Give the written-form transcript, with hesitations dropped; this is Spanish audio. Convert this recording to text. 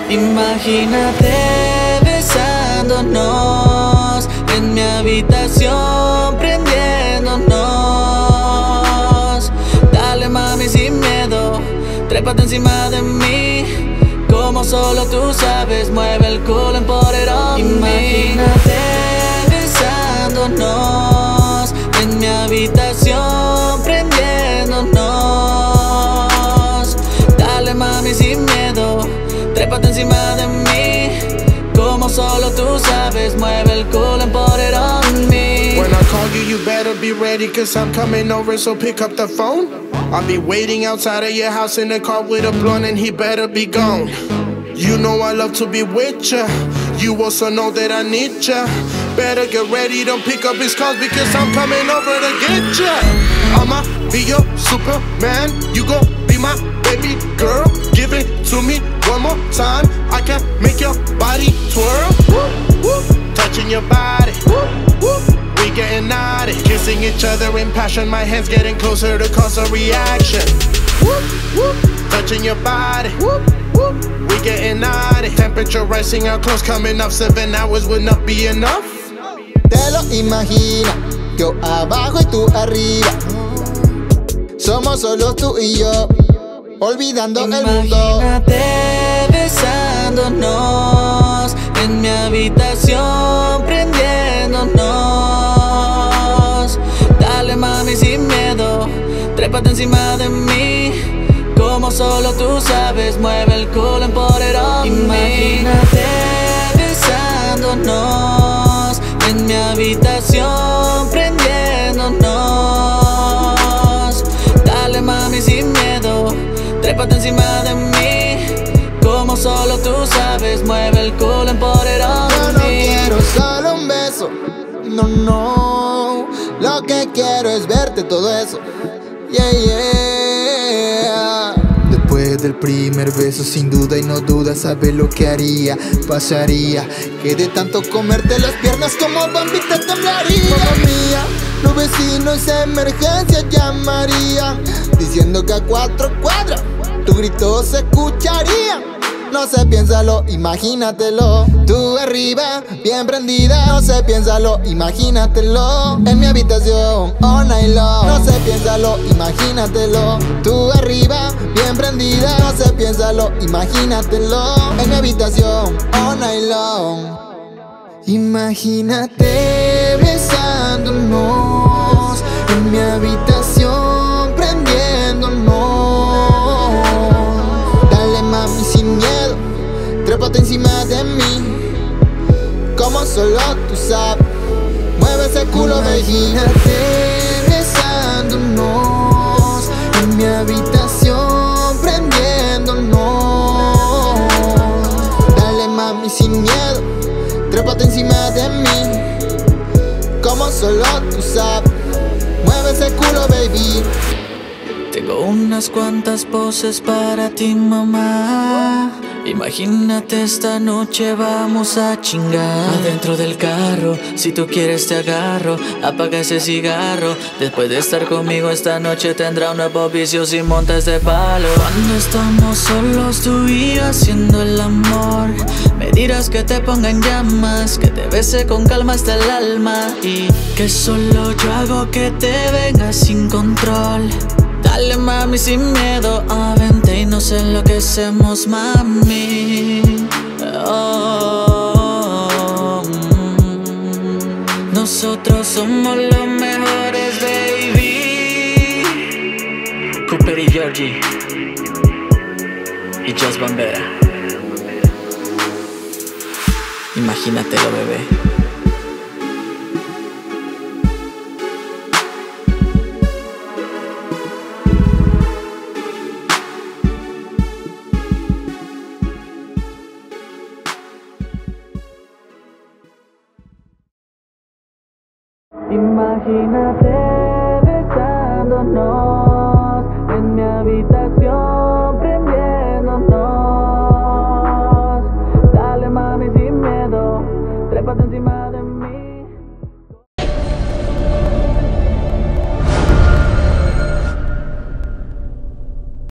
Imagínate besándonos en mi habitación, prendiéndonos. Dale mami sin miedo, trépate encima de mí, como solo tú sabes, mueve el culo, empoderó. Imagínate besándonos en mi habitación, prendiéndonos. Dale mami sin miedo, trépate encima de mí, como solo tú sabes, mueve el culo, empoderó me. When I call you, you better be ready, cause I'm coming over, so pick up the phone. I'll be waiting outside of your house in the car with a blunt, and he better be gone. You know I love to be with ya, you also know that I need ya. Better get ready, don't pick up his calls, because I'm coming over to get ya. I'ma be your Superman, you gon' be my baby girl. Give it to me one more time, I can make your body twirl. Touching your body, we getting naughty, kissing each other in passion, my hands getting closer to cause a reaction. Touching your body, we getting naughty, temperature rising out close, coming up 7 hours would not be enough. Te lo imaginas, yo abajo y tú arriba, somos solo tú y yo, olvidando el mundo. Imagínate besándonos en mi habitación, prendiéndonos. Dale mami sin miedo, trépate encima de mí, como solo tú sabes, mueve el culo, empoderó. Imagínate besándonos en mi habitación, prendiéndonos. Dale mami sin miedo, trépate encima de mí, como solo tú sabes, mueve el culo, empoderó. Yo no quiero solo un beso, no, no. Lo que quiero es verte todo eso, yeah, yeah. Después del primer beso, sin duda y no duda, sabes lo que haría, pasaría, que de tanto comerte las piernas como Bambi te temblaría. Mamma mía, los vecinos emergencia llamarían, diciendo que a 4 cuadras tu grito se escucharía. No sé, piénsalo, imagínatelo, tú arriba, bien prendida. No sé, piénsalo, imagínatelo, en mi habitación, all night long. No sé, piénsalo, imagínatelo, tú arriba, bien prendida. No sé, piénsalo, imagínatelo, en mi habitación, all night long. Imagínate besándonos en mi habitación, prendiéndonos. Dale mami sin miedo, trépate encima de mí, como solo tú sabes, mueve ese culo, baby. Imagínate besándonos en mi habitación, prendiéndonos. Dale mami sin miedo, trépate encima de mí, como solo tú sabes, mueve ese culo, baby. Tengo unas cuantas poses para ti, mamá. Imagínate esta noche vamos a chingar. Adentro del carro, si tú quieres te agarro. Apaga ese cigarro. Después de estar conmigo esta noche tendrá un nuevo vicio si montas de palo. Cuando estamos solos tú y yo haciendo el amor, me dirás que te ponga en llamas, que te bese con calma hasta el alma, y que solo yo hago que te vengas sin control. Dale mami sin miedo, vente y nos enloquecemos mami. Oh, nosotros somos los mejores, baby. Cooper y Georgie y Just Bambera. Imagínatelo, bebé. Imagínate besándonos en mi habitación, prendiéndonos. Dale mami sin miedo, trépate encima.